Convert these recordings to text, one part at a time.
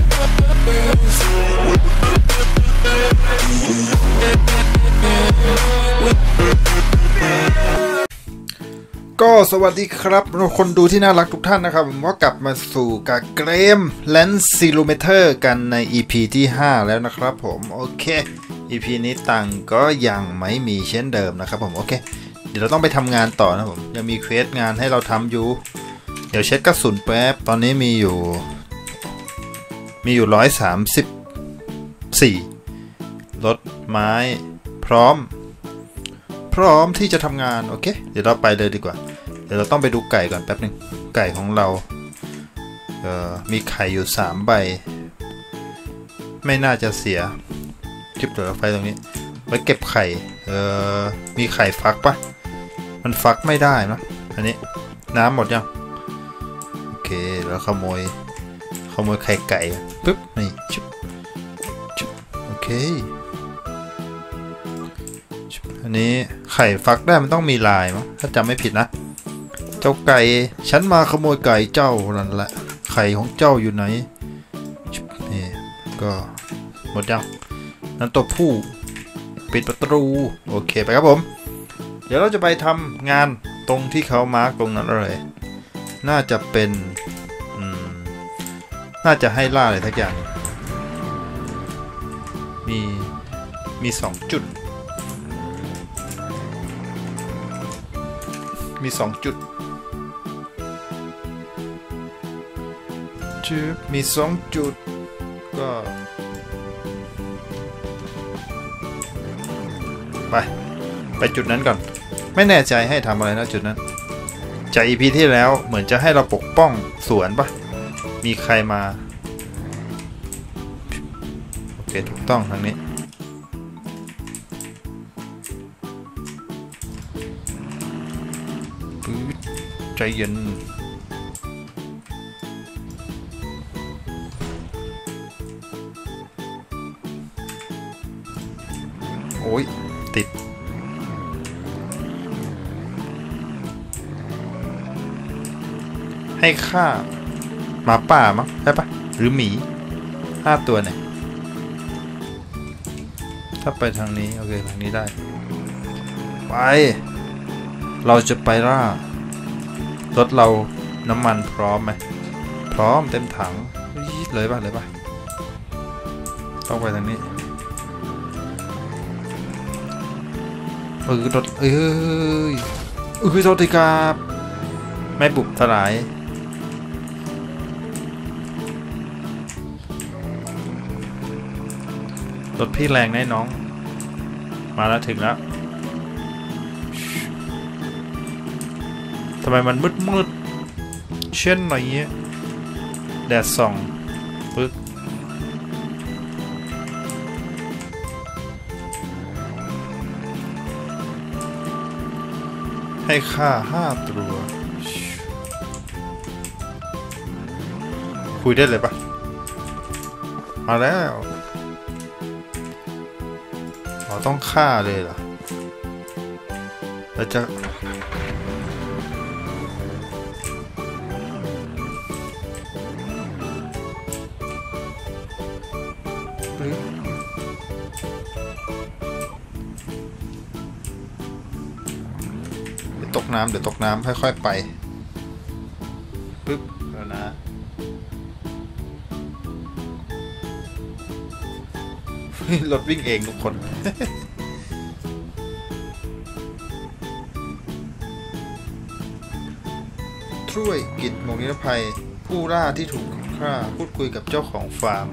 ก็สวัสดีครับคนดูที่น่ารักทุกท่านนะครับผมก็กลับมาสู่กับเกม Lanzilometer กันใน EP ที่ 5 แล้วนะครับผมโอเค EP นี้ตังก็ยังไม่มีเช่นเดิมนะครับผมโอเคเดี๋ยวเราต้องไปทำงานต่อนะผมยังมีเควสงานให้เราทำอยู่เดี๋ยวเช็คกระสุนแป๊บตอนนี้มีอยู่134รถไม้พร้อมที่จะทำงานโอเคเดี๋ยวเราไปเลยดีกว่าเดี๋ยวเราต้องไปดูไก่ก่อนแป๊บนึงไก่ของเรามีไข่อยู่3 ใบไม่น่าจะเสียจุดเดี๋ยวไฟตรงนี้ไว้เก็บไข่มีไข่ฟักปะมันฟักไม่ได้นะอันนี้น้ำหมดยังโอเคแล้วขโมยไข่ไก่ปึ๊บนี่ชุบโอเคอันนี้ไข่ฟักได้มันต้องมีลายมั้งถ้าจำไม่ผิดนะเจ้าไก่ฉันมาขโมยไก่เจ้านั่นแหละไข่ของเจ้าอยู่ไหนนี่ก็หมดยังนั่นตัวผู้ปิดประตูโอเคไปครับผมเดี๋ยวเราจะไปทำงานตรงที่เขามาร์กตรงนั้นเลยน่าจะเป็นน่าจะให้ล่าอะไรทักอย่างมี2 จุดมี2 จุดมี2 จุดก็ไปจุดนั้นก่อนไม่แน่ใจให้ทำอะไรนะจุดนั้นจาก EP ที่แล้วเหมือนจะให้เราปกป้องสวนปะมีใครมาโอเคถูกต้องทางนี้ใจเย็นโอ้ยติดให้ฆ่าหมาป่ามั้งใช่ปะหรือหมี5 ตัวเนี่ยถ้าไปทางนี้โอเคทางนี้ได้ไปเราจะไปล่ารถเราน้ำมันพร้อมไหมพร้อมเต็มถังเลยป่ะต้องไปทางนี้รถโทษทีครับไม่บุบสลายรถพี่แรงแน่น้องมาแล้วถึงแล้วทำไมมันมืดเช่นหน่อยเงี้ยแดดส่องปึ๊บให้ค่า5 ตัวคุยได้เลยปะมาแล้วต้องฆ่าเลยเหรอเราจะตกน้ำเดี๋ยวตกน้ำค่อยๆไปปึ๊บแล้วนะรถวิ่งเองทุกคนช่วยกิจหมกนิรภัยผู้ล่าที่ถูกฆ่าพูดคุยกับเจ้าของฟาร์ม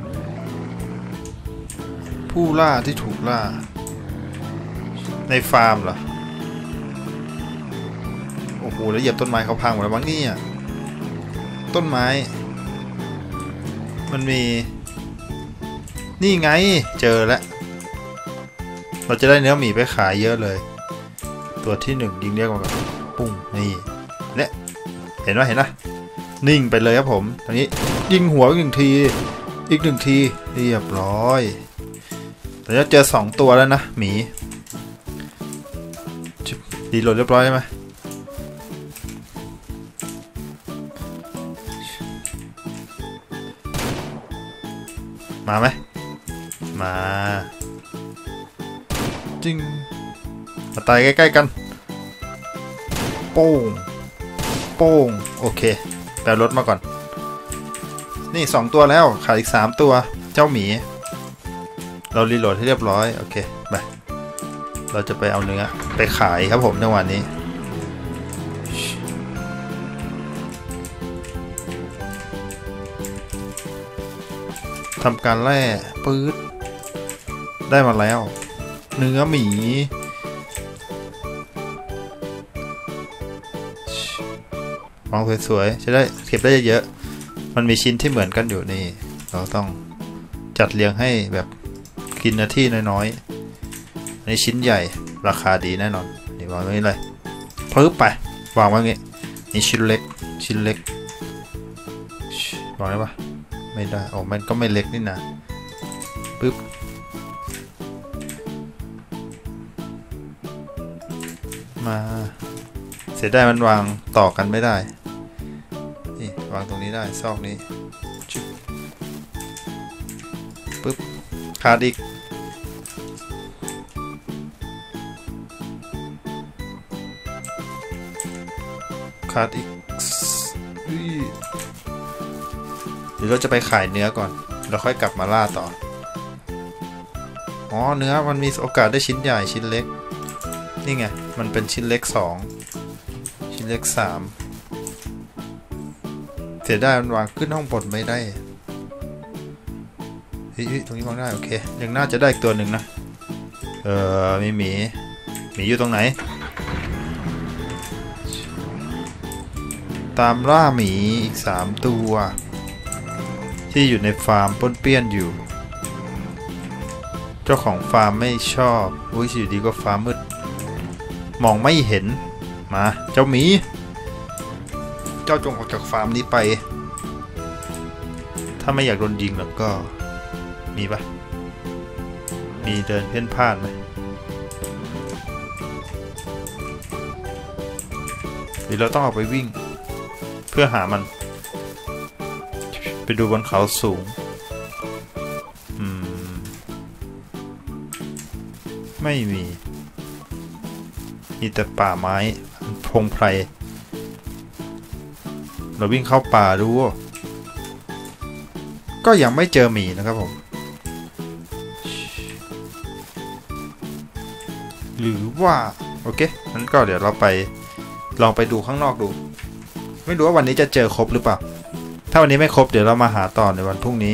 ผู้ล่าที่ถูกล่าในฟาร์มเหรอโอ้โหแล้วเหยียบต้นไม้เขาพังหมดแล้วมั้งเนี่ยต้นไม้มันมีนี่ไงเจอแล้วเราจะได้เนื้อหมีไปขายเยอะเลยตัวที่1ยิงเรียกมาแบบปุ้งนี่เนี่ยเห็นนะนิ่งไปเลยครับผมตอนนี้ยิงหัวอีก1 ทีเรียบร้อยตอนนี้เจอ2 ตัวแล้วนะหมีดีโหลดเรียบร้อยใช่ไหมมาไหมมาจริงมาตายใกล้ๆกันโป้งโป้งโอเคแปลรถมาก่อนนี่2ตัวแล้วขาดอีก3ตัวเจ้าหมีเรารีโหลดให้เรียบร้อยโอเคไปเราจะไปเอาเนื้อไปขายครับผมในวันนี้ทำการแล่ปื๊ดได้มาแล้วเนื้อหมีมองสวยๆจะได้เก็บได้เยอะๆมันมีชิ้นที่เหมือนกันอยู่นี่เราต้องจัดเรียงให้แบบกินเนื้อที่น้อยๆอันนี้ชิ้นใหญ่ราคาดีแน่นอนนี่วางตรงนี้เลยปึ๊บไปวางไว้งี้นี่ชิ้นเล็กวางได้ปะไม่ได้โอ้มันก็ไม่เล็กนี่นะปึ๊บมาเสียดายมันวางต่อกันไม่ได้นี่วางตรงนี้ได้ซอกนี้ปึ๊บขาดอีกเดี๋ยวเราจะไปขายเนื้อก่อนเราค่อยกลับมาล่าต่ออ๋อเนื้อมันมีโอกาสได้ชิ้นใหญ่ชิ้นเล็กนี่ไงมันเป็นชิ้นเล็ก2ชิ้นเล็ก3เสียดายมันวางขึ้นห้องบนไม่ได้เฮ้ยตรงนี้วางได้โอเคยังน่าจะได้อีกตัวหนึ่งนะมีหมีอยู่ตรงไหนตามล่าหมีอีก3ตัวที่อยู่ในฟาร์มป้วนเปี้ยนอยู่เจ้าของฟาร์มไม่ชอบอุ้ยอยู่ดีก็ฟ้ามืดมองไม่เห็นมาเจ้าหมีเจ้าจงออกจากฟาร์มนี้ไปถ้าไม่อยากโดนยิงแล้วก็มีปะมีเดินเพ่นพ่านไหมหรือเราต้องออกไปวิ่งเพื่อหามันไปดูบนเขาสูงไม่มีแต่ป่าไม้พงไพรเราวิ่งเข้าป่าดูก็ยังไม่เจอหมีนะครับผมหรือว่าโอเคงั้นก็เดี๋ยวเราไปลองไปดูข้างนอกดูไม่รู้ว่าวันนี้จะเจอครบหรือเปล่าถ้าวันนี้ไม่ครบเดี๋ยวเรามาหาต่อในวันพรุ่งนี้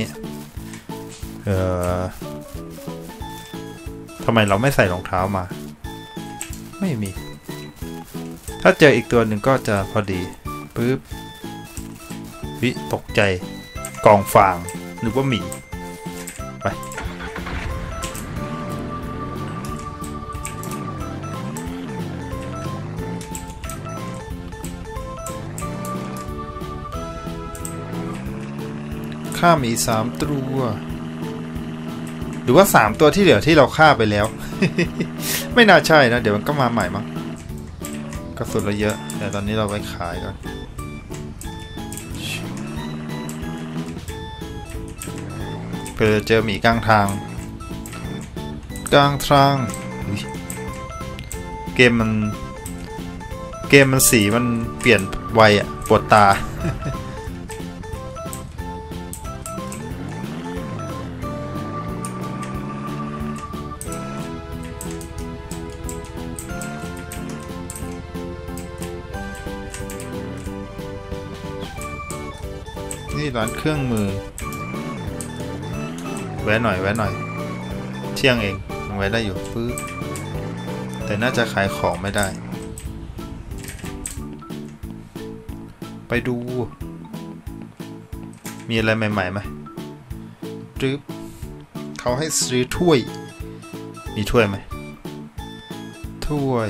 ทำไมเราไม่ใส่รองเท้ามาไม่มีถ้าเจออีกตัวหนึ่งก็จะพอดีปึ๊บวิตกใจกองฟางหรือว่าหมีไปฆ่าหมี3ตัวหรือว่า3ตัวที่เหลือที่เราฆ่าไปแล้ว ไม่น่าใช่นะเดี๋ยวมันก็มาใหม่มั้งกระสุนเราเยอะแต่ตอนนี้เราไปขายก่อนเพื่อเจอหมีกลางทางเกมมันสีมันเปลี่ยนไวอะปวดตา นี่ร้านเครื่องมือแวะหน่อยเที่ยงเองยังแวะได้อยู่ปึ๊บแต่น่าจะขายของไม่ได้ไปดูมีอะไรใหม่ๆไหมจึ๊บเขาให้ซื้อถ้วยมีถ้วยไหมถ้วย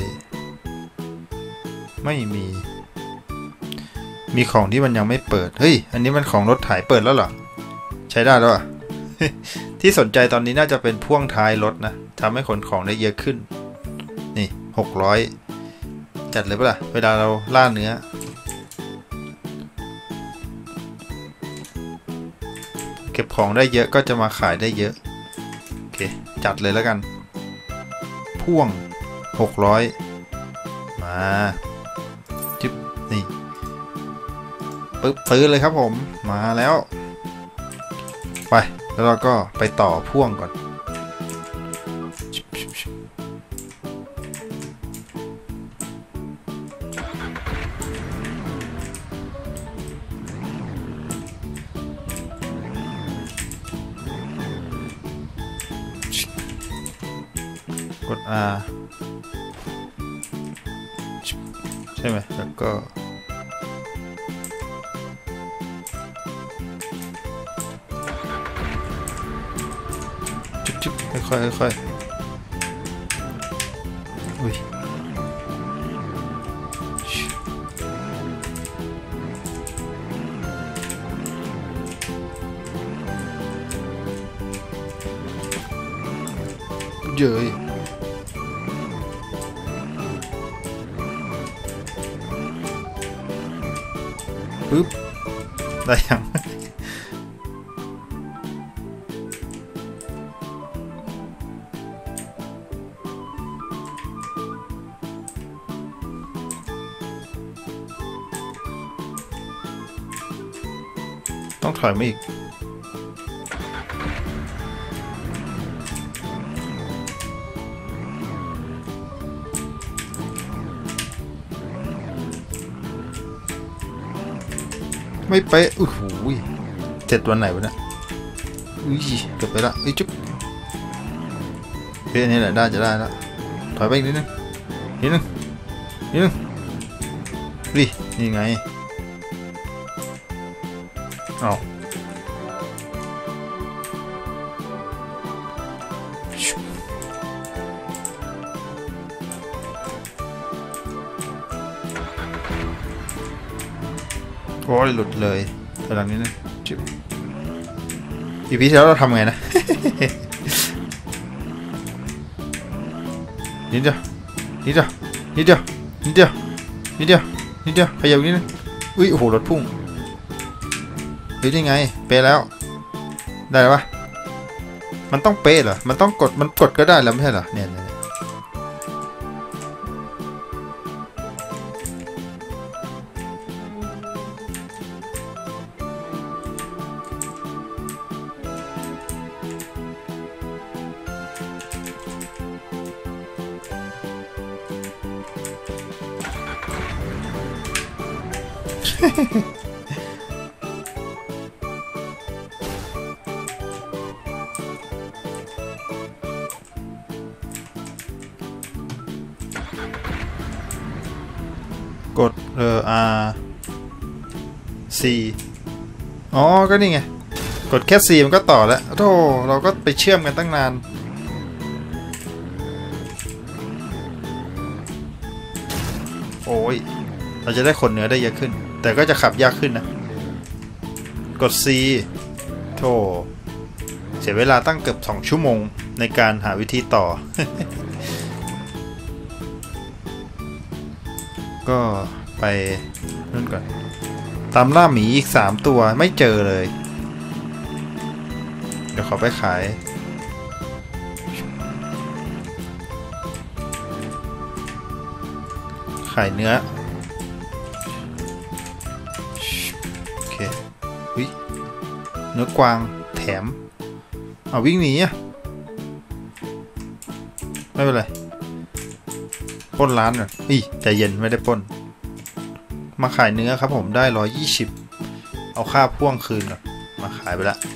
ไม่มีของที่มันยังไม่เปิดเฮ้ยอันนี้มันของรถไถเปิดแล้วเหรอใช้ได้แล้วอ่ะ ที่สนใจตอนนี้น่าจะเป็นพ่วงท้ายรถนะทำให้ขนของได้เยอะขึ้นนี่600จัดเลยปะล่ะเวลาเราล่าเนื้อเก็บของได้เยอะก็จะมาขายได้เยอะโอเคจัดเลยแล้วกันพ่วง600มาจิ๊บนี่ปึ๊บซื้อเลยครับผมมาแล้วไปแล้วเราก็ไปต่อพ่วงก่อนกด R ใช่ไหมแล้วก็จุ๊บค่อยๆค่อยๆอุ้ยเยอะปึ๊บได้ยังต้องถอยมาอีกไม่เป๊ะอู้หูเจ็ดวันไหนวะเนี่ยอุ้ยเกือบไปละจุ๊บเฮ้ยอันนี้แหละได้จะได้แล้วถอยไปอีกนิดนึงนิดนึงนี่ไงเอาโอ้ยหลุดเลยถอยหลังนิดนึงจิ๊บอีพีที่แล้วเราทำไงนะ นิดเดียวขยับนิดนึงอุ้ยโอ้โหรถพุ่งเฮ้ยนี่ไงเป๊ะแล้วได้ปะมันต้องเป๊ะเหรอมันต้องมันกดก็ได้แล้วไม่ใช่เหรอเนี่ยกดR C อ๋อก็นี่ไงกดแค่ C มันก็ต่อแล้วโธ่เราก็ไปเชื่อมกันตั้งนานโอ้ยเราจะได้ขนเนื้อได้เยอะขึ้นแต่ก็จะขับยากขึ้นนะกด C โธ่เสียเวลาตั้งเกือบ2 ชั่วโมงในการหาวิธีต่อ ก็ไปนู่นก่อนตามล่าหมีอีก3 ตัวไม่เจอเลยเดี๋ยวขอไปขายเนื้อโอเคเนื้อกวางแถมเอาวิ่งหนีอ่ะไม่เป็นไรปล้นร้านก่อนใจเย็นไม่ได้ปล้นมาขายเนื้อครับผมได้120เอาค่าพ่วงคืนก่อนมาขายไปละ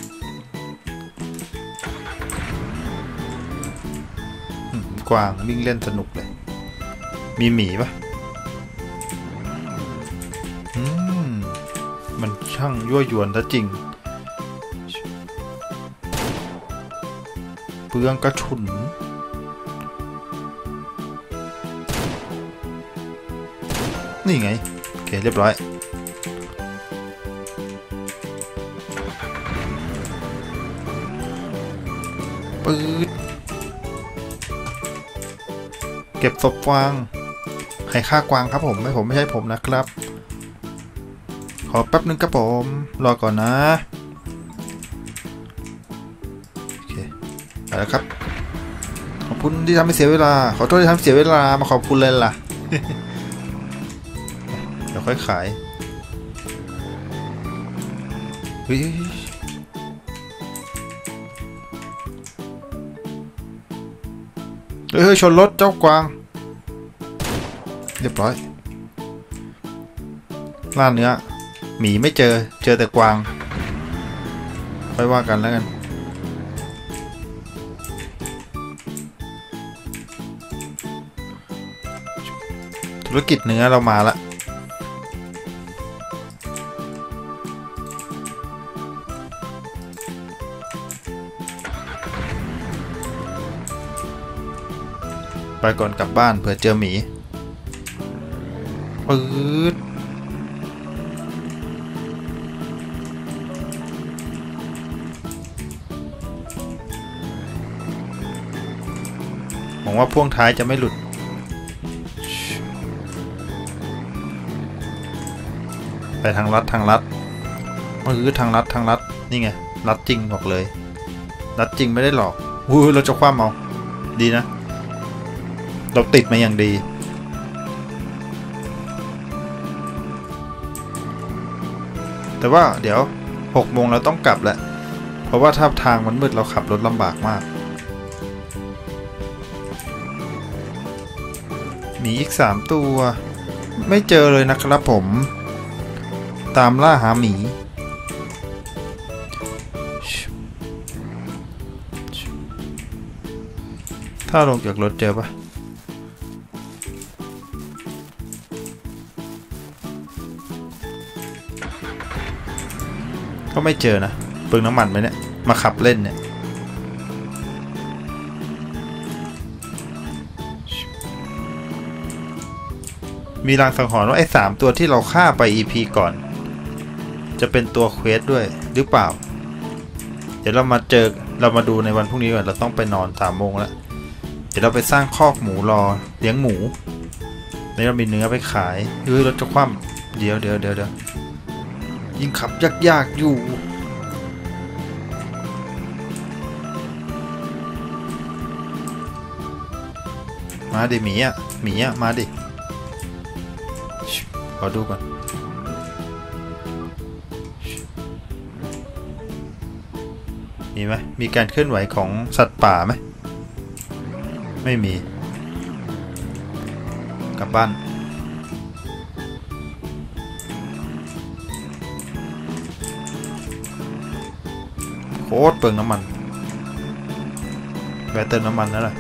กวางวิ่งเล่นสนุกเลยมีหมีปะมันช่างยั่วยวนซะจริงเปลืองกระฉุนนี่ไงโอเคเรียบร้อยปืดเก็บศพกวางให้ฆ่ากวางครับผมไม่ใช่ผมนะครับขอแป๊บนึงครับผมรอก่อนนะแล้วครับขอบคุณที่ทำให้เสียเวลาขอโทษที่ทำเสียเวลามาขอบคุณเลยล่ะ เดี๋ยวค่อยขายเฮ้ยชนรถเจ้ากวางเรียบร้อยล่าเนื้อหมีไม่เจอแต่กวางค่อยว่ากันแล้วกันธุรกิจเนื้อเรามาละไปก่อนกลับบ้านเผื่อเจอหมีปื๊ดหวังว่าพ่วงท้ายจะไม่หลุดไปทางลัดปื๊ดทางลัดนี่ไงลัดจริงบอกเลยลัดจริงไม่ได้หลอกเราจะคว้าเอาดีนะเราติดมาอย่างดีแต่ว่าเดี๋ยว6 โมงเราต้องกลับแหละเพราะว่าถ้าทางมันมืดเราขับรถลำบากมากมีอีก3 ตัวไม่เจอเลยนะครับผมตามล่าหาหมีถ้าลงจากรถเจอปะก็ไม่เจอนะเปลืองน้ำมันไหมเนี่ยมาขับเล่นเนี่ยมีรางสังหรณ์ว่าไอ้3 ตัวที่เราฆ่าไป EP ก่อนจะเป็นตัวเควสด้วยหรือเปล่าเดี๋ยวเรามาดูในวันพรุ่งนี้ก่อนเราต้องไปนอน3 โมงแล้วเดี๋ยวเราไปสร้างคอกหมูรอเลี้ยงหมูแล้วเรามีเนื้อไปขายรถจะคว่ำเดี๋ยวยิ่งขับยากอยู่มาดิหมีมาดิขอดูก่อนมีไหมมีการเคลื่อนไหวของสัตว์ป่าไหมไม่มีกลับบ้านโคตรเปลืองน้ำมันแวะเติมน้ำมันนั่นแหละ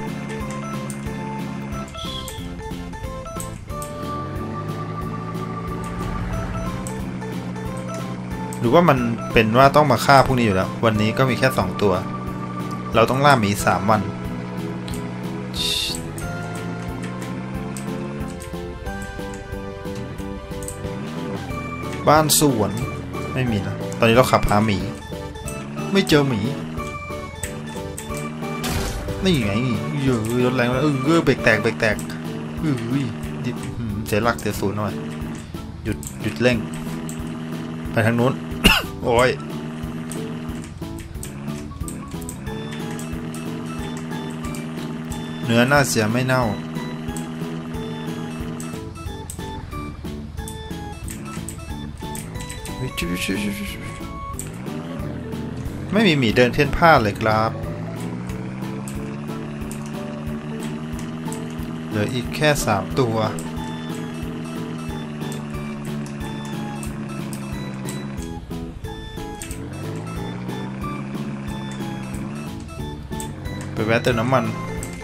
หรือว่ามันเป็นว่าต้องมาฆ่าพวกนี้อยู่แล้ววันนี้ก็มีแค่2 ตัวเราต้องล่าหมี3 วันบ้านสวนไม่มีนะตอนนี้เราขับหาหมีไม่เจอหมีนี่ไงเยอะรถแรงแล้วเบรกแตกเสียหลักเสียศูนย์หน่อยหยุดเร่งไปทางนู้น โอ้ยเนื้อน่าเสียไม่เน่าไม่มีหมีเดินเพ่นพ่านเลยครับเหลืออีกแค่3 ตัวไปแวะเติมน้ำมัน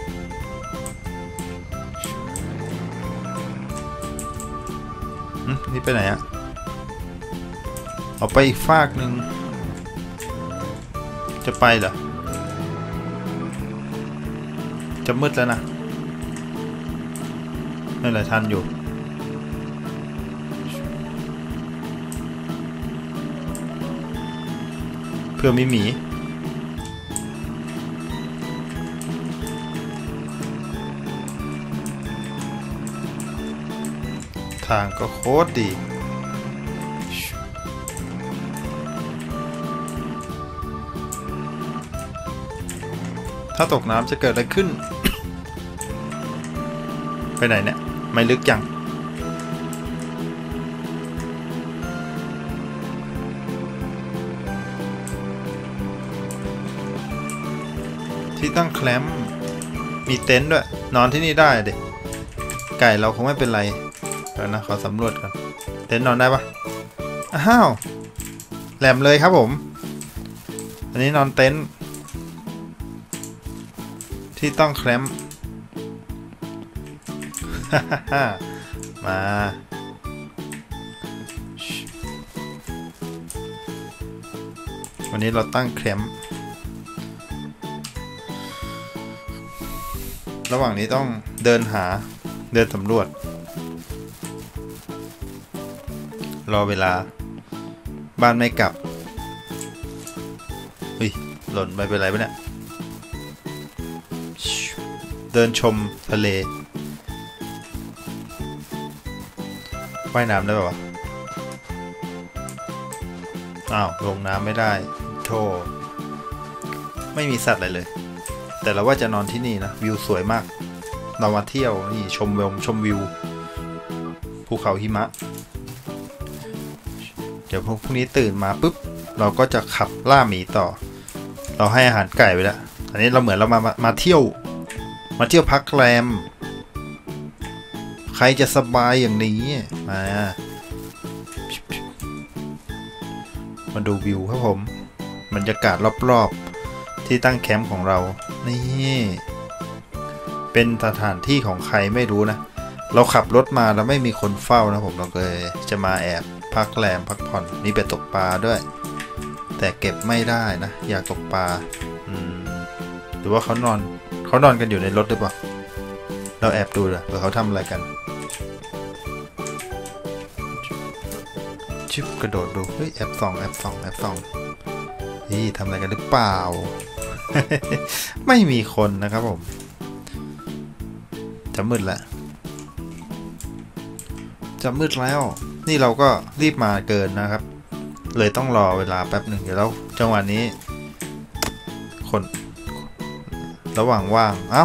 นี่ไปไหนอะเอาไปอีกฟากหนึ่งจะไปเหรอจะมืดแล้วนะไม่ไรทันอยู่เพื่อมีหมีทางก็โคตรดีทถ้าตกน้ำจะเกิดอะไรขึ้น ไปไหนเนี่ยไม่ลึกจังที่ตั้งแคมป์มีเต็นท์ด้วยนอนที่นี่ได้เด็กไก่เราคงไม่เป็นไรแล้วนะขอสำรวจก่อนเต็นท์นอนได้ปะอ้าวแหลมเลยครับผมอันนี้นอนเต็นท์ที่ต้องแคมป์ มาวันนี้เราตั้งแคมป์ระหว่างนี้ต้องเดินสำรวจรอเวลาบ้านไม่กลับเฮ้ยหล่นไปเป็นไรปะเนี่ยเดินชมทะเลว่ายน้ำได้ป่าวะอ้าวลงน้ำไม่ได้โธ่ไม่มีสัตว์อะไรเลยแต่เราว่าจะนอนที่นี่นะวิวสวยมากเรามาเที่ยวนี่ชมวิวภูเขาหิมะเดี๋ยวพรุ่งนี้ตื่นมาปุ๊บเราก็จะขับล่าหมีต่อเราให้อาหารไก่ไปแล้วอันนี้เราเหมือนเรามาเที่ยวพักแรมใครจะสบายอย่างนี้มาดูวิวครับผมบรรยากาศรอบๆที่ตั้งแคมป์ของเรานี่เป็นสถานที่ของใครไม่รู้นะเราขับรถมาแล้วไม่มีคนเฝ้านะผมเราก็เลยจะมาแอบพักแรมพักผ่อนนี่ไปตกปลาด้วยแต่เก็บไม่ได้นะอยากตกปลาหรือว่าเขานอนกันอยู่ในรถหรือเปล่าเราแอบดูเลยว่าเขาทำอะไรกันชิบกระโดดดูเฮ้ยแอบส่องนี่ทำอะไรกันหรือเปล่า ไม่มีคนนะครับผมจะมืดแล้วนี่เราก็รีบมาเกินนะครับเลยต้องรอเวลาแป๊บหนึ่งเดี๋ยวเราจังหวะนี้คนระหว่างว่างเอ้า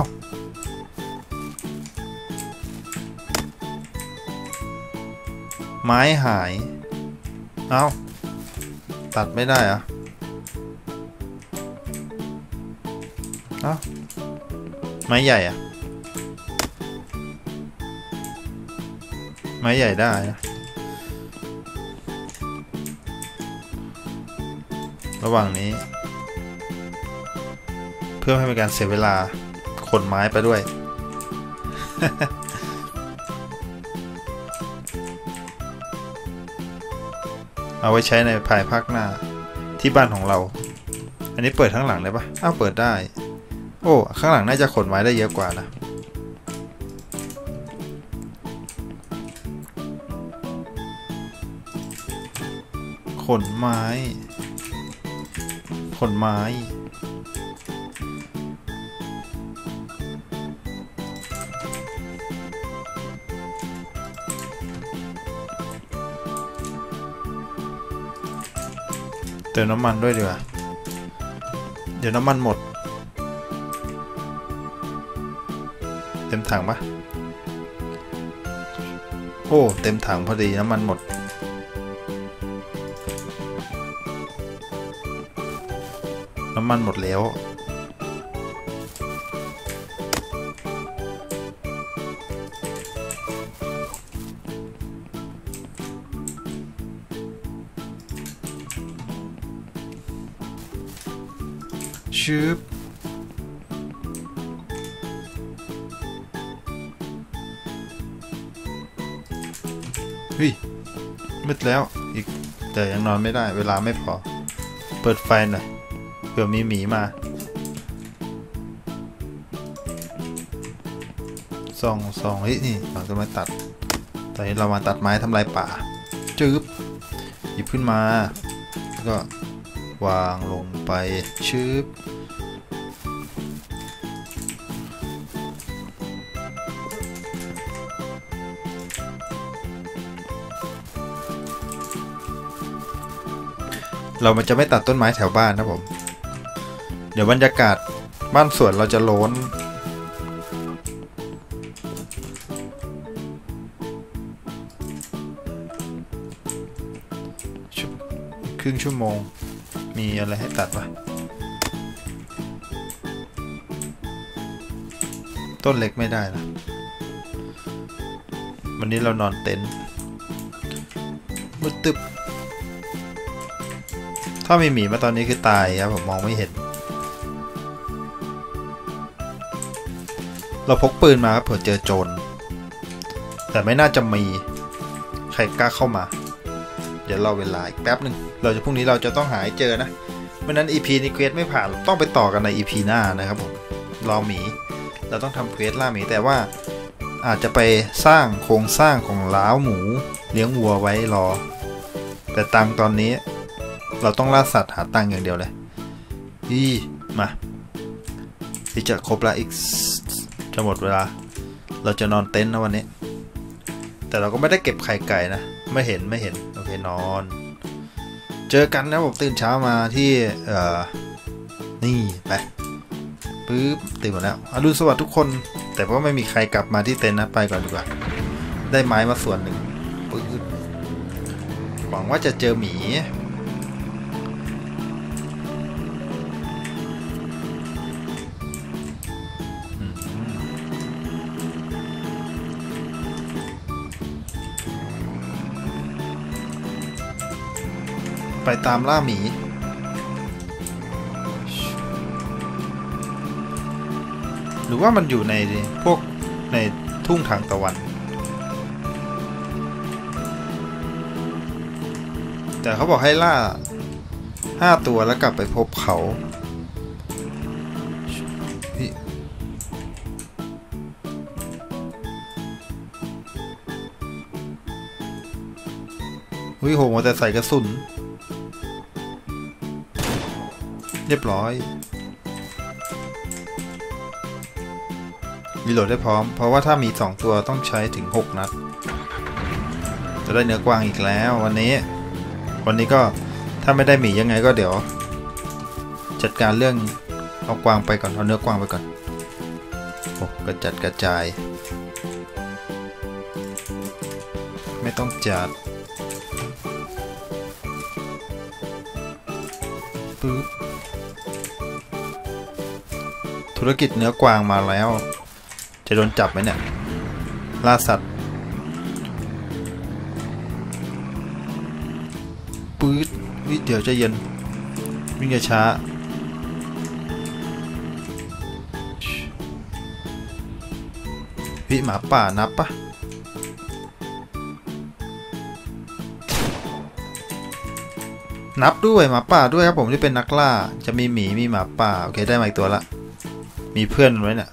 ไม้หายเอ้าตัดไม่ได้อะเอ้าไม้ใหญ่อะไม้ใหญ่ได้นะระหว่างนี้เพื่อให้เป็นการเสียเวลาขนไม้ไปด้วย เอาไว้ใช้ในภายภาคหน้าที่บ้านของเราอันนี้เปิดข้างหลังได้ปะอ้าวเปิดได้โอ้ข้างหลังน่าจะขนไม้ได้เยอะกว่านะขนไม้เติมน้ำมันด้วยดีกว่าเดี๋ยวน้ำมันหมดเต็มถังปะโอ้เต็มถังพอดีน้ำมันหมดแล้วชืบเฮ้ยมืดแล้วอีกแต่ยังนอนไม่ได้เวลาไม่พอเปิดไฟหน่อยเผื่อมีหมีมาส่องเฮ้ยนี่เราจะมาตัดตอนนี้เรามาตัดไม้ทำลายป่าจืบหยิบขึ้นมาแล้วก็วางลงไปชืบเรามันจะไม่ตัดต้นไม้แถวบ้านนะผมเดี๋ยวบรรยากาศบ้านสวนเราจะโล้นครึ่งชั่วโมงมีอะไรให้ตัดวะต้นเล็กไม่ได้นะวันนี้เรานอนเต็นท์มืดตึบถ้ามีหมีมาตอนนี้คือตายครับผมมองไม่เห็นเราพกปืนมาครับเผื่อเจอโจรแต่ไม่น่าจะมีใครกล้าเข้ามาเดี๋ยวรอเวลาอีกแป๊บหนึ่งพรุ่งนี้เราจะต้องหาให้เจอนะไม่นั้น EP นี้เควสไม่ผ่านต้องไปต่อกันใน EP หน้านะครับผมรอหมีเราต้องทำเควสล่าหมีแต่ว่าอาจจะไปสร้างโครงสร้างของล้าวหมูเลี้ยงวัวไว้รอแต่ตังตอนนี้เราต้องล่าสัตว์หาตังอย่างเดียวเลยมาที่จะครบละอีกจะหมดเวลาเราจะนอนเต็นท์นะวันนี้แต่เราก็ไม่ได้เก็บไข่ไก่นะไม่เห็นโอเคนอนเจอกันนะผมตื่นเช้ามาที่นี่ไปปึ๊บตื่นหมดแล้วอรุณสวัสดิ์ทุกคนแต่ว่าไม่มีใครกลับมาที่เต็นท์นะไปก่อนดีกว่าได้ไม้มาส่วนหนึ่งปึ๊บหวังว่าจะเจอหมีไปตามล่าหมีหรือว่ามันอยู่ในพวกในทุ่งทางตะวันแต่เขาบอกให้ล่า5 ตัวแล้วกลับไปพบเขาโหมาแต่ใส่กระสุนเรียบร้อยรีโหลดได้พร้อมเพราะว่าถ้ามี2 ตัวต้องใช้ถึง6 นัดจะได้เนื้อกวางอีกแล้ววันนี้ก็ถ้าไม่ได้หมียังไงก็เดี๋ยวจัดการเรื่องเอากวางไปก่อนเอาเนื้อกวางไปก่อนโอ้กระจัดกระจายไม่ต้องจัดปึ๊บธุรกิจเนื้อกวางมาแล้วจะโดนจับไหมเนี่ยล่าสัตว์ปื๊ดเดี๋ยวจะเย็นวิ่งช้าหมาป่านับปะนับด้วยหมาป่าด้วยครับผมที่เป็นนักล่าจะมีหมีมีหมาป่าโอเคได้มาอีกตัวละมีเพื่อนไว้เนี่ย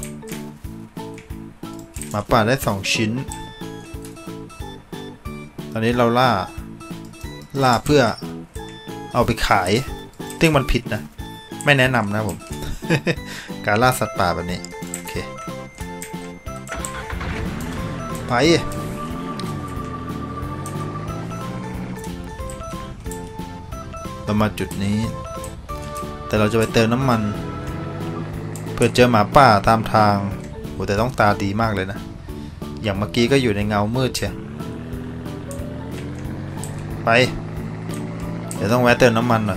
หมาป่าได้2 ชิ้นตอนนี้เราล่าเพื่อเอาไปขายซึ่งมันผิดนะไม่แนะนำนะผม การล่าสัตว์ป่าแบบนี้โอเคไปเรามาจุดนี้แต่เราจะไปเติมน้ำมันเพื่อเจอหมาป่าตามทางโหแต่ต้องตาดีมากเลยนะอย่างเมื่อกี้ก็อยู่ในเงามืดเชียวไปเดี๋ยวต้องแวะเติมน้ำมันหน่อย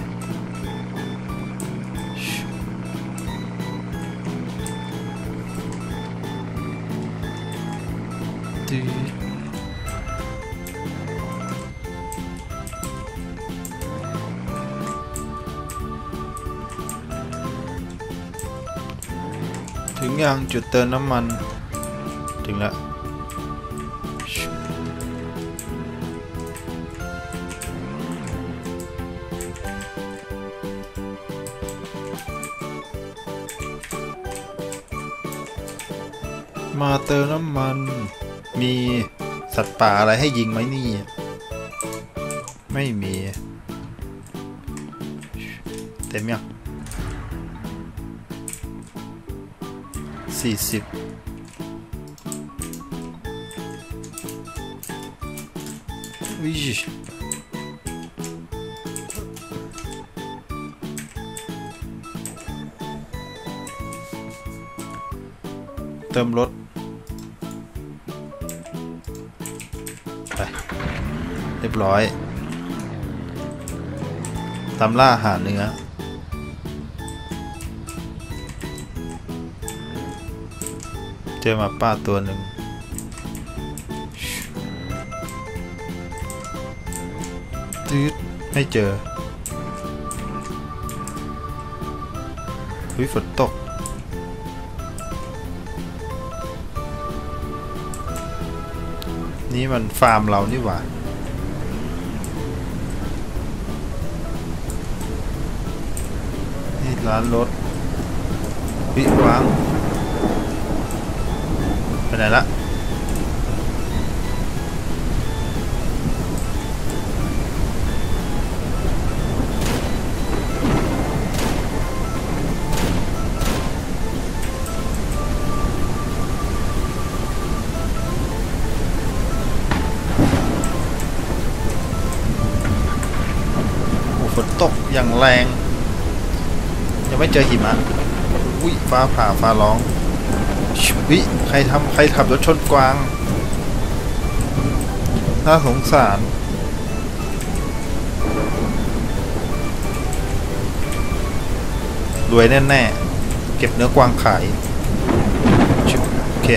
ถึงยังจุดเติมน้ำมันถึงแล้วมาเติมน้ำมันมีสัตว์ป่าอะไรให้ยิงไหมนี่ไม่มีเต็มยัง40วิเติมรถไปเรียบร้อยตามล่าหาเนื้อเจอหมาป่าตัวหนึ่งตืดไม่เจอฝนตกนี่มันฟาร์มเรานี่หว่านี่ร้านรถวิวางไปไหนละฝนตกอย่างแรงยังไม่เจอหิมะอุ้ยฟ้าผ่าฟ้าร้องวิใครขับรถชนกวางน่าสงสารรวยแน่ๆเก็บเนื้อกวางขายโอเค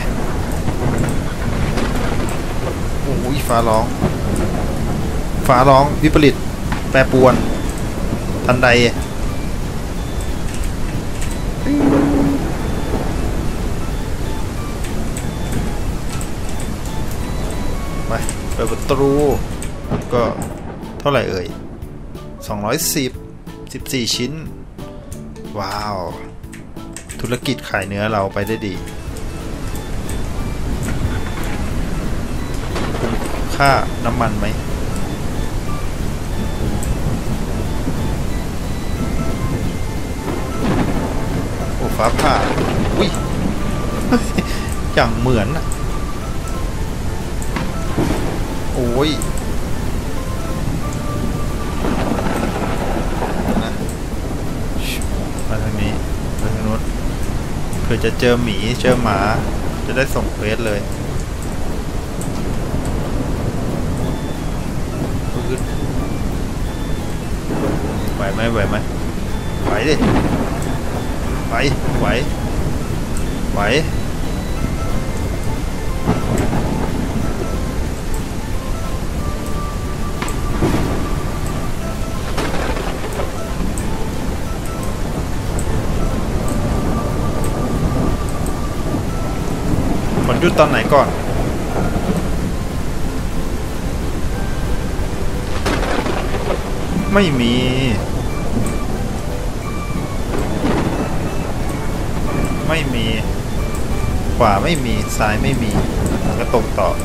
โอ้ยฟ้าร้องวิปริตแปรปรวนทันใดไปเปิดประตูก็เท่าไหร่เอ่ย214ชิ้นว้าวธุรกิจขายเนื้อเราไปได้ดีค่าน้ำมันไหมฟ้าผ่าอุ้ยอย่างเหมือนอะโอ้ยนะมาทางนี้ไปทางนู้นเพื่อจะเจอหมีเจอหมาจะได้ส่งเควสเลยไหวไหมไหวดิไหวผลหยุดตอนไหนก่อนไม่มีขวาไม่มีซ้ายไม่มีก็ตรงต่อ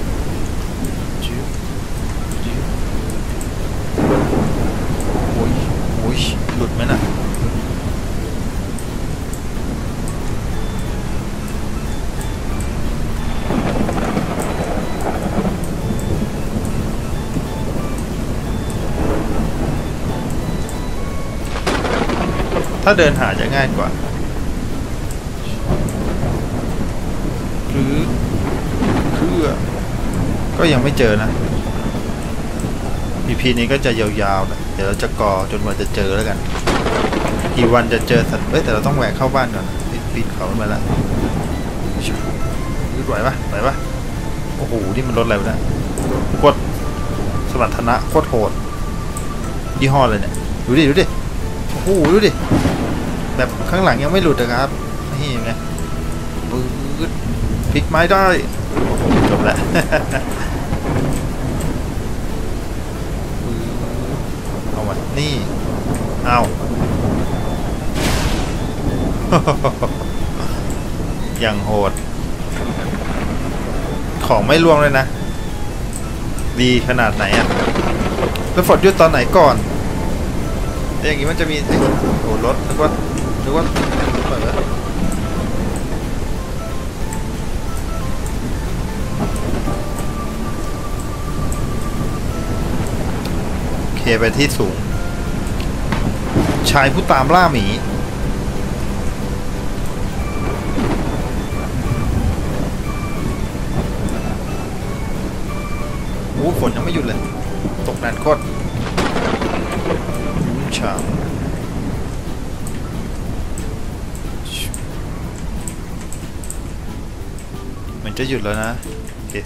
โอ้ยหลุดไหมน่ะถ้าเดินหาจะง่ายกว่าก็ยังไม่เจอนะ EP นี้ก็จะยาวๆนะเดี๋ยวเราจะก่อจนกว่าจะเจอแล้วกันกี่วันจะเจอสัตว์แต่เราต้องแหวกเข้าบ้านก่อนปีนเขามาแล้วยืดไหวปะโอ้โหนี่มันรถอะไรวะเนี่ยโคตรสมรรถนะโคตรโหดยี่ห้อเลยเนี่ยดูดิโอ้โหดูดิแบบข้างหลังยังไม่หลุดนะครับนี่ไงปื๊ดพลิกไม้ได้จบแล้วเอามานี่เอาอย่างโหดของไม่ล่วงเลยนะดีขนาดไหนอ่ะแล้วฝนหยุดตอนไหนก่อนอย่างงี้มันจะมีโอ้รถนึกว่าเปิดไปที่สูงชายผู้ตามล่าหมีจะหยุดแล้วนะโอเค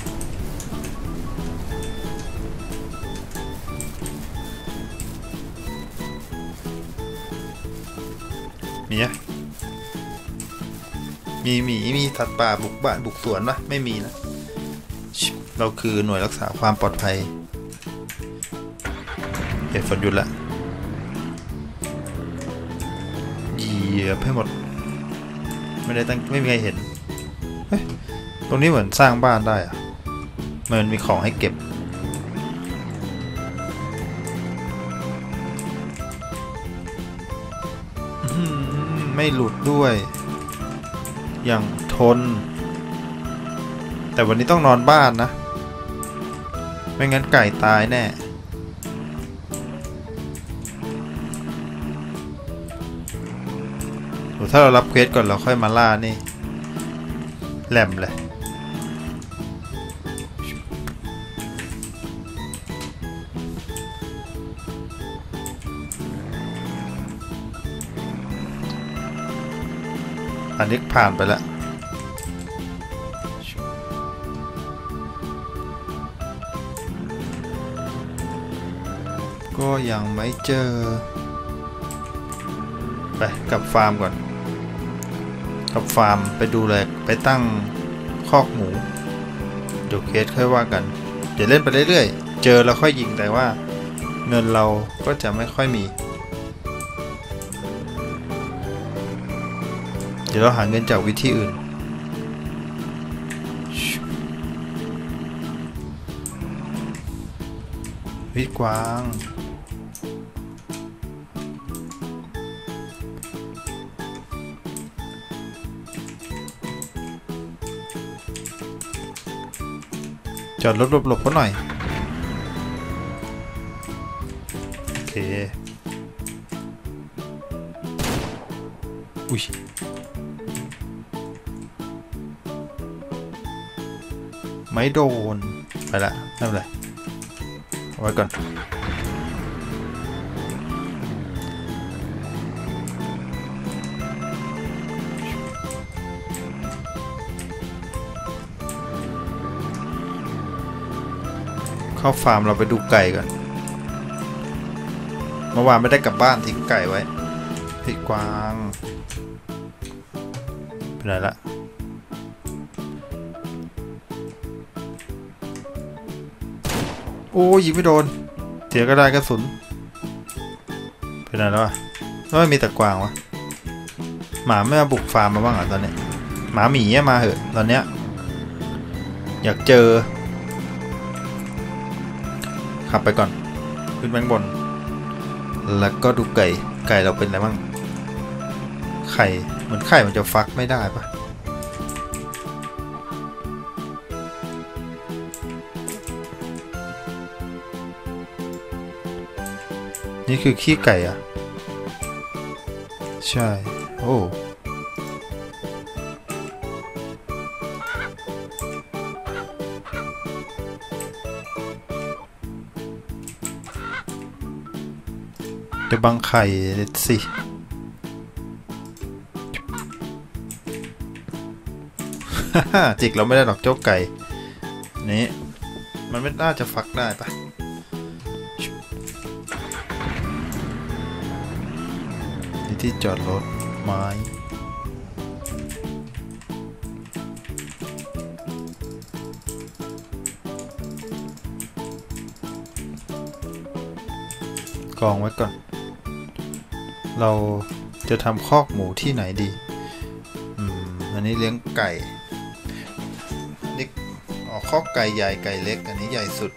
มีอะมีสัตว์ป่าบุกบ้านบุกสวนปะไม่มีนะเราคือหน่วยรักษาความปลอดภัยเห็นฝนหยุดละเหยียบให้หมดไม่มีใครเห็นเฮ้ยตรงนี้เหมือนสร้างบ้านได้อะมันมีของให้เก็บไม่หลุดด้วยอย่างทนแต่วันนี้ต้องนอนบ้านนะไม่งั้นไก่ตายแน่ถ้าเรารับเควสก่อนเราค่อยมาล่านี่แหลมเลยอันนี้ผ่านไปแล้วก็ยังไม่เจอไปกลับฟาร์มก่อนกลับฟาร์มไปดูแลไปตั้งคอกหมูเดี๋ยวเคสค่อยว่ากันเดี๋ยวเล่นไปเรื่อยๆเจอแล้วค่อยยิงแต่ว่าเงินเราก็จะไม่ค่อยมีเดี๋ยวเราหาเงินจากวิธีอื่นวิกวางจอดรถหลบเขาหน่อยโอเคอุ้ยไม่โดนไปละไม่เป็นไรเอาไว้ก่อนเข้าฟาร์มเราไปดูไก่ก่อนเมื่อวานไม่ได้กลับบ้านทิ้งไก่ไว้พี่กวางเป็นไรละโอ้ยิงไม่โดนเสียก็ได้กระสุนเป็นไรแล้วแล้วไม่มีแต่กวางวะหมาไม่มาบุกฟาร์มมาบ้างเหรอตอนนี้หมาหมีมาเหอะตอนเนี้ยอยากเจอขับไปก่อนขึ้นแบงบนแล้วก็ดูไก่เราเป็นอะไรบ้างไข่เหมือนไข่มันจะฟักไม่ได้ปะนี่คือขี้ไก่อ่ะใช่โอ้จะบังไข่สิจิกเราไม่ได้ดอกเจ้าไก่นี้มันไม่น่าจะฟักได้ปะนี่ที่จอดรถไม้กองไว้ก่อนเราจะทำคอกหมูที่ไหนดีอันนี้เลี้ยงไก่นี่คอกไก่ใหญ่ไก่เล็กอันนี้ใหญ่สุด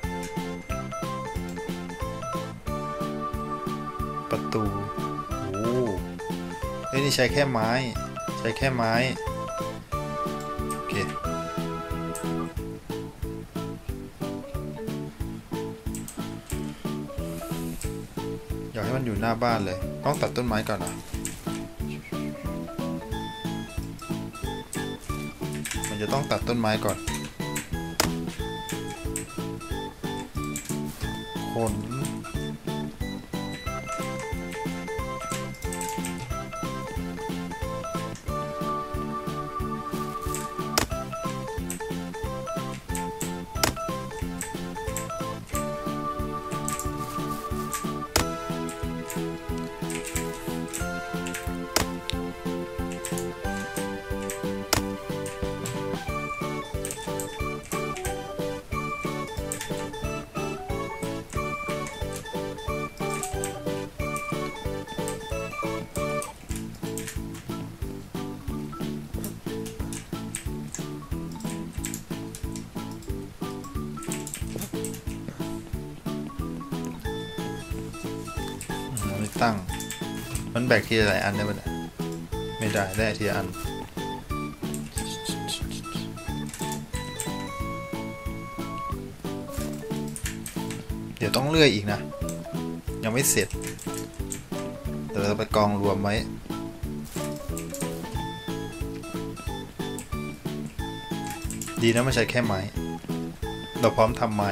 ประตูโอ้เฮ้ยนี่ใช้แค่ไม้โอเคอยากให้มันอยู่หน้าบ้านเลยต้องตัดต้นไม้ก่อนนะมันจะต้องตัดต้นไม้ก่อนขนตั้งมันแบกทีละหลายอันได้ปะเนี่ยไม่ได้ได้ทีละอันเดี๋ยวต้องเลื่อยอีกนะยังไม่เสร็จเดี๋ยวเราไปกองรวมไว้ดีนะไม่ใช่แค่ไม้เราพร้อมทำไม้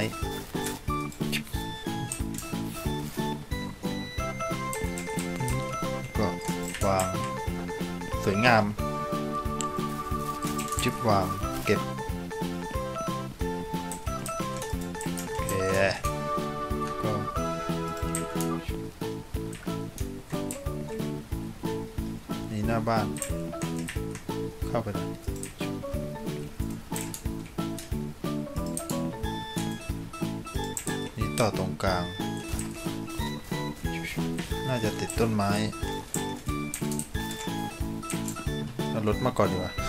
ก็วางสวยงามจุดวางเก็บโอเคก็นี่หน้าบ้านเข้าไปเลยนี่ต่อตรงกลางน่าจะติดต้นไม้เอารถมาก่อนดีกว่า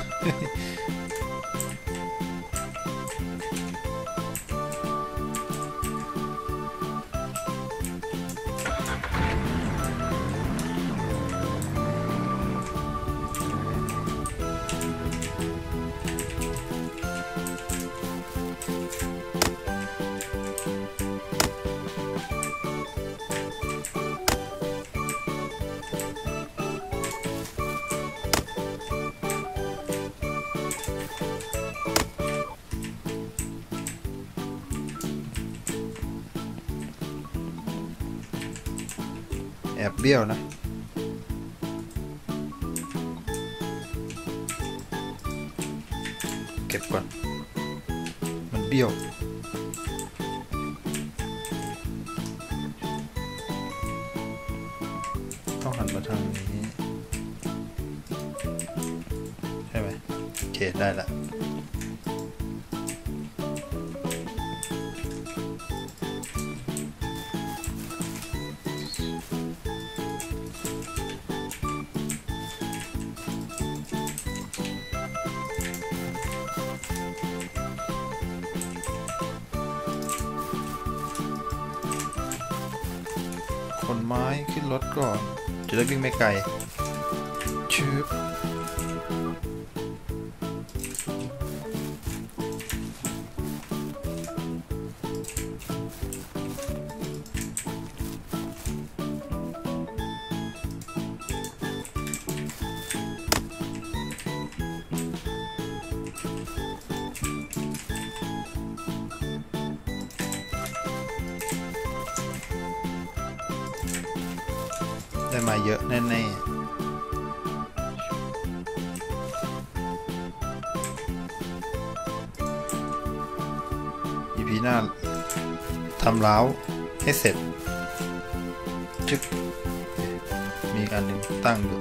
แอบเบี้ยวนะเก็บก่อนมันเบี้ยวต้องหันมาทางนี้ใช่ไหมโอเคได้ละขนไม้ขึ้นรถก่อนจะได้วิ่งไม่ไกลชืบได้มาเยอะแน่ๆ EP หน้าทำล้าวให้เสร็จจึ๊กมีการหนึ่งตั้งอยู่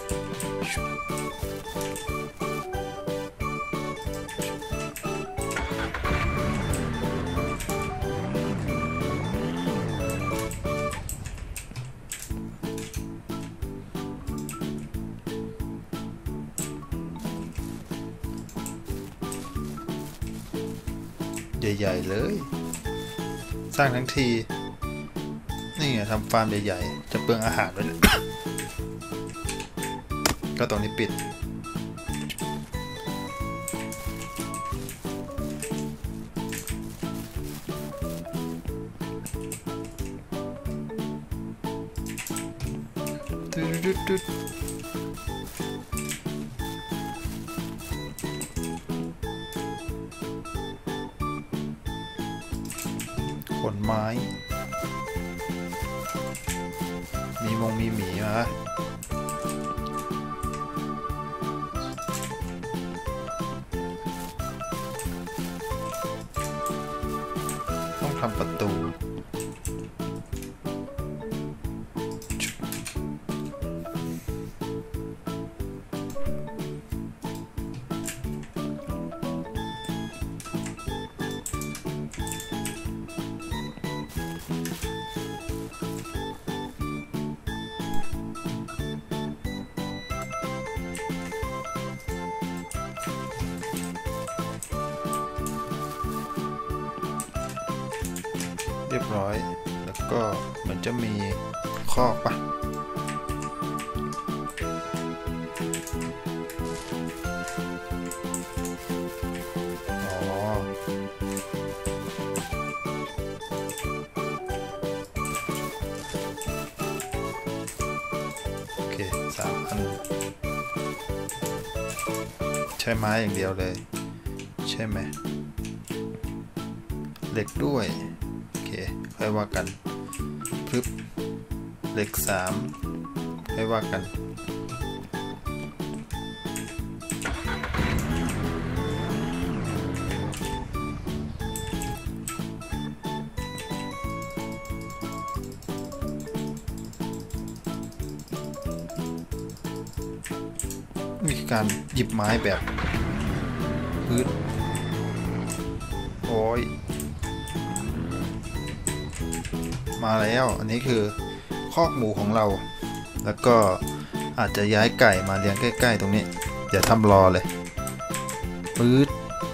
ใหญ่ๆเลยสร้างทั้งทีนี่ไงทำฟาร์มใหญ่ๆจะเปลืองอาหารไว้เนี่ย ก็ตรงนี้ปิดดุดขนไม้มีหมีมาต้องทำประตูเรียบร้อยแล้วก็เหมือนจะมีคอกปะอันใช้ไม้อย่างเดียวเลยใช่ไหมเหล็กด้วยโอเคค่อยว่ากันปึ๊บเหล็ก3ค่อยว่ากันมีการหยิบไม้แบบพื้นโอ้ยมาแล้วอันนี้คือคอกหมูของเราแล้วก็อาจจะย้ายไก่มาเลี้ยงใกล้ๆตรงนี้อย่าทำรอเลยปื๊ด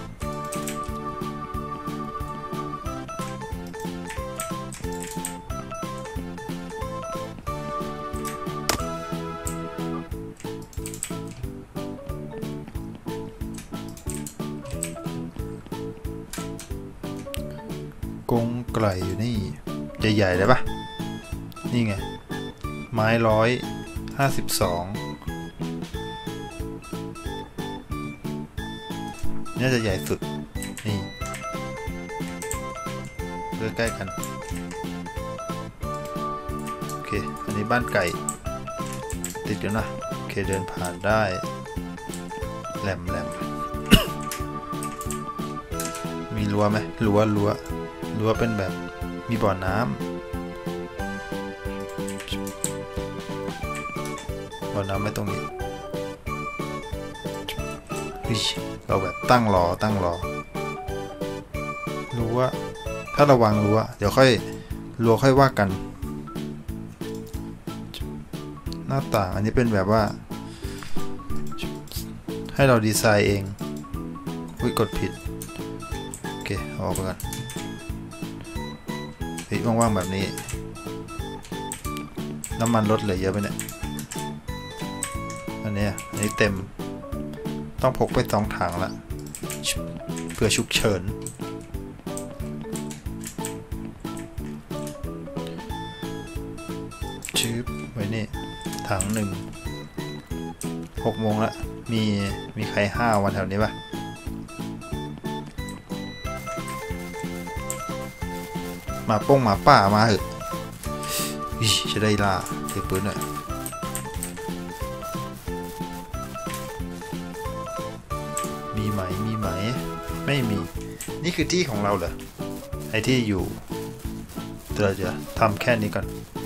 กรงไก่อยู่นี่ใหญ่ๆเลยปะนี่ไงไม้152น่าจะใหญ่สุดนี่ใกล้ๆกันโอเคอันนี้บ้านไก่ติดอยู่นะโอเคเดินผ่านได้แหลมมีรั้วไหมรั้วเป็นแบบมีบ่อน้ำไว้ตรงนี้เราแบบตั้งรอรั้วถ้าระวังรั้วเดี๋ยวค่อยรั้วค่อยว่ากันหน้าต่างอันนี้เป็นแบบว่าให้เราดีไซน์เองกดผิดโอเคออกไปก่อนว่างๆแบบนี้น้ำมันลดเหลือเยอะไปเนี่ยอันนี้เต็มต้องพกไป2 ถังละเพื่อฉุกเฉินชืบไว้นี่ถัง6 โมงละมีใคร5 วันแถวนี้ปะหมาป่ามาเหอะจะได้ล่าถือปืนหน่อยมีไหมไม่มีนี่คือที่ของเราเหรอไอที่อยู่เราจะทำแค่นี้ก่อน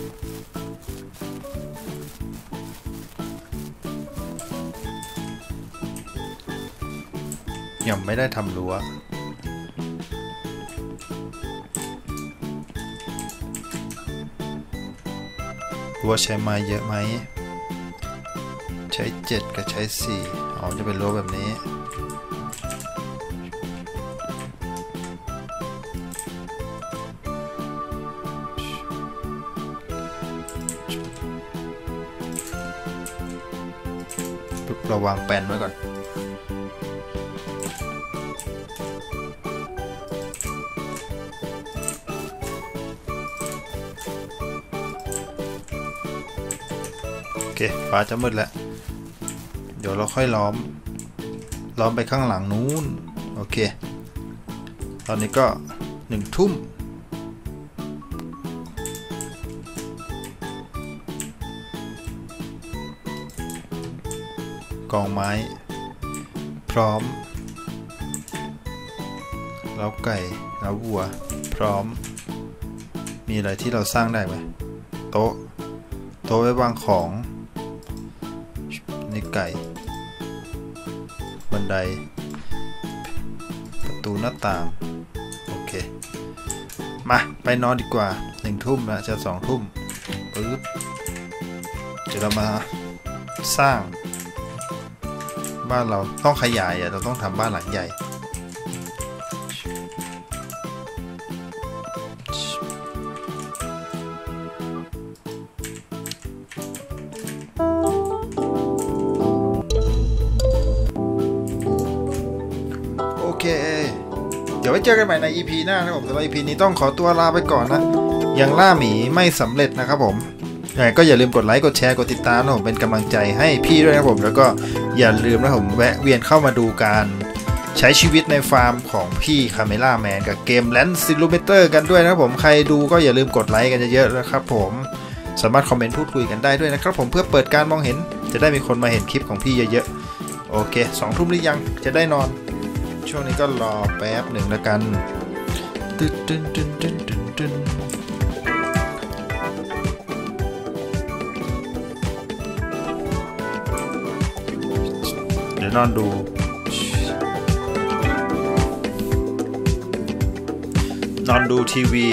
ยังไม่ได้ทำรั้วใช้ไม้เยอะไหมใช้7กับใช้4จะเป็นรั้วแบบนี้เราวางแปลนไว้ก่อนโอเคฟ้าจะมืดแล้วเดี๋ยวเราค่อยล้อมไปข้างหลังนู้นโอเคตอนนี้ก็1 ทุ่มกองไม้พร้อมเล้าไก่เล้าวัวพร้อมมีอะไรที่เราสร้างได้ไหมโต๊ะไว้วางของนี่ไก่บันไดประตูหน้าต่างโอเคมาไปนอนดีกว่า1 ทุ่มแล้วจะ2 ทุ่มปึ๊บเดี๋ยวเรามาสร้างบ้านเราต้องขยายเราต้องทำบ้านหลังใหญ่โอเคเดี๋ยวไว้เจอกันใหม่ใน EP หน้านะครับผมสำหรับ EP นี้ต้องขอตัวลาไปก่อนนะยังล่าหมีไม่สำเร็จนะครับผมยังไงก็อย่าลืมกดไลค์กดแชร์กดติดตามนะผมเป็นกำลังใจให้พี่ด้วยนะครับผมแล้วก็อย่าลืมนะผมแวะเวียนเข้ามาดูการใช้ชีวิตในฟาร์มของพี่คาเมล่าแมนกับเกมแลนด์ซิลูเมเตอร์กันด้วยนะครับผมใครดูก็อย่าลืมกดไลค์กันเยอะๆนะครับผมสามารถคอมเมนต์พูดคุยกันได้ด้วยนะครับผมเพื่อเปิดการมองเห็นจะได้มีคนมาเห็นคลิปของพี่เยอะๆโอเค2 ทุ่มหรือยังจะได้นอนช่วงนี้ก็รอแป๊บหนึ่งแล้วกันตึ๊ดเดี๋ยวนอนดูทีวี